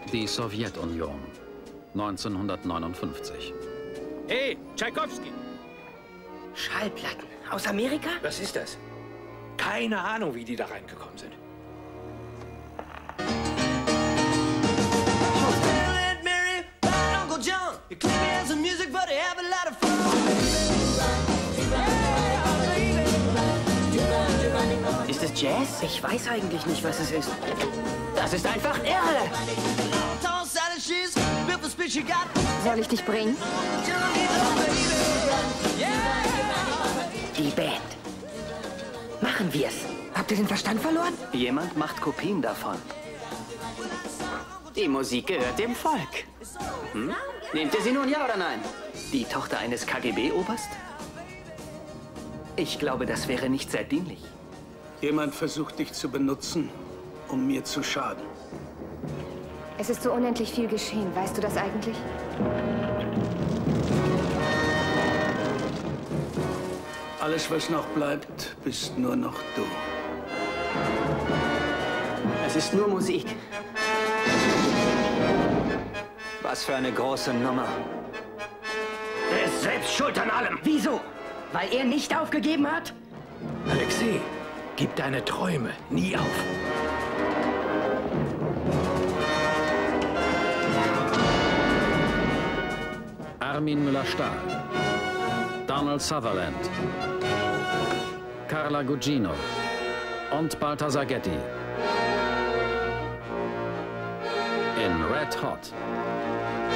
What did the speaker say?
Die Sowjetunion, 1959. Hey, Tschaikowski! Schallplatten aus Amerika? Was ist das? Keine Ahnung, wie die da reingekommen sind. Ist es Jazz? Ich weiß eigentlich nicht, was es ist. Das ist einfach irre! Soll ich dich bringen? Die Band. Machen wir's. Habt ihr den Verstand verloren? Jemand macht Kopien davon. Die Musik gehört dem Volk. Hm? Nehmt ihr sie nun, ja oder nein? Die Tochter eines KGB-Oberst? Ich glaube, das wäre nicht sehr dienlich. Jemand versucht, dich zu benutzen, um mir zu schaden. Es ist so unendlich viel geschehen. Weißt du das eigentlich? Alles, was noch bleibt, bist nur noch du. Es ist nur Musik. Was für eine große Nummer. Er ist selbst schuld an allem. Wieso? Weil er nicht aufgegeben hat? Alexei, gib deine Träume nie auf. Armin Müller-Stahl, Donald Sutherland, Carla Gugino und Balthasar Getty. In Red Hot.